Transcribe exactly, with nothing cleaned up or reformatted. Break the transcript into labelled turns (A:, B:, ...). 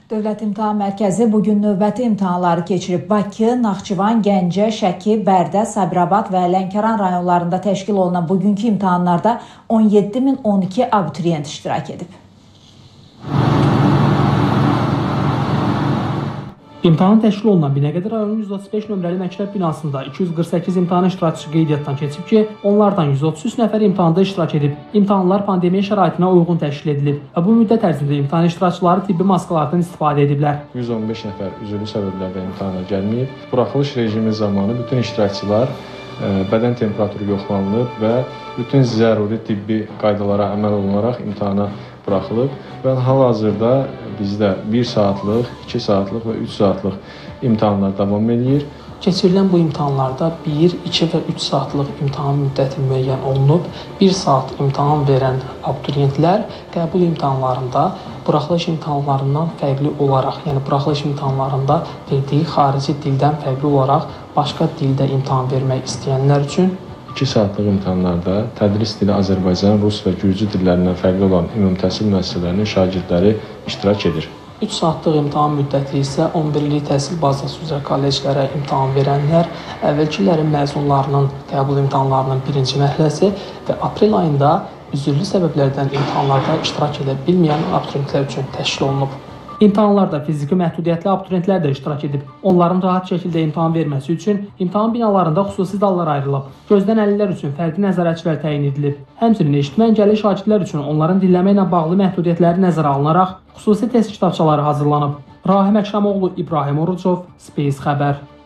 A: Dövlət İmtahan Mərkəzi bugün növbəti imtahanları keçirib. Bakı, Naxçıvan, Gəncə, Şəki, Bərdə, Sabirabad və Lənkəran rayonlarında təşkil olunan bugünkü imtahanlarda on yeddi min on iki abituriyent iştirak edib.
B: İmtahan təşkil olunan Binəqədi rayonunun yüz otuz beş nömrəli məktəb binasında iki yüz qırx səkkiz imtahan iştirakçısı qeydiyyatdan keçib ki, onlardan yüz otuz üç nəfər imtahanda iştirak edib. İmtahanlar pandemiya şəraitinə uyğun təşkil edilib və bu müddət ərzində imtahan iştirakçıları tibbi maskalardan istifadə ediblər.
C: yüz on beş nəfər üzürlü səbəblərdən imtahana gəlməyib. Buraxılış rejimi zamanı bütün iştirakçılar bədən temperaturu yoxlanılıb və bütün zəruri tibbi qaydalara əməl olunaraq imtahana buraxılıb və hal-hazırda bizdə bir saatlıq, iki saatlıq və üç saatlıq imtahanlar davam edir.
B: Keçirilən bu imtahanlarda bir, iki və üç saatlıq imtahan müddəti müəyyən olunub. bir saat imtahan verən abituriyentlər qəbul imtahanlarında buraxılış imtahanlarından fərqli olaraq, yəni buraxılış imtahanlarında verdiyi xarici dildən fərqli olaraq başqa dildə imtahan vermək istəyənlər üçün
C: iki saatlıq imtahanlarda tədris dili Azərbaycan, Rus və Gürcü dillərindən fərqli olan ümumi təhsil müəssisələrinin şagirdləri iştirak edir.
B: üç saatlıq imtahan müddəti isə on bir illik təhsil bazası üzrə kolleclərə imtahan verənlər, əvvəlki illərin məzunlarının qəbul imtahanlarının birinci mərhələsi və aprel ayında üzürlü səbəblərdən imtahanlarda iştirak edə bilməyən abituriyentlər üçün təşkil olunub. İmtahanlarda fiziki məhdudiyyətli abituriyentlər də iştirak edib. Onların rahat şəkildə imtahan verməsi üçün imtahan binalarında xüsusi dallar ayrılıb. Gözdən əlillər üçün fərdi nəzarətçilər təyin edilib. Həmçinin eşitmə əngəlli şagirdlər üçün onların dinləmə ilə bağlı məhdudiyyətləri nəzərə alınaraq xüsusi test kitabçaları hazırlanıb. Rahim Əkramoğlu, İbrahim Orucov, Space xəbər.